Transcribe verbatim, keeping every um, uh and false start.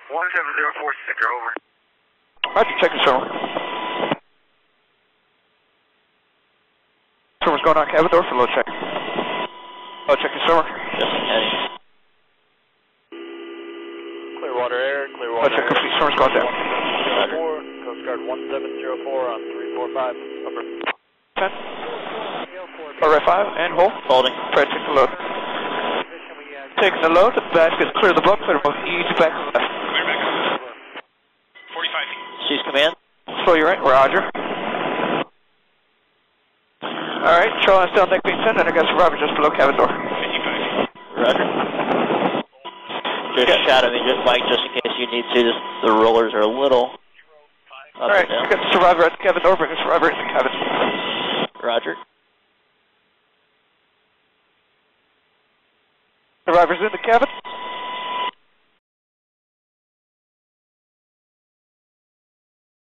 one seven zero four, sticker, over. Roger, check the server. Server's going on cabin door for load check. Load check your server. Just heading. Clearwater air, Clearwater Load check complete, server's going down. four, Coast Guard one seven zero four on three four five, upper. ten. All right, five, and hold. Holding. Try to take the load. Taking the load, the back is clear of the book, clear both easy back to the left. Clear back up. forty-five feet. Cease command. Slow you right, roger. Alright, Charlie still neck being ten, and I got survivor just below cabin door. fifty-five feet. Roger. Just Yeah. shadow me, just Mike, just in case you need to. Just, the rollers are a little up Alright, and I down. got the survivor at the cabin door, bring the survivor in the cabin. Roger. Survivor's in the cabin.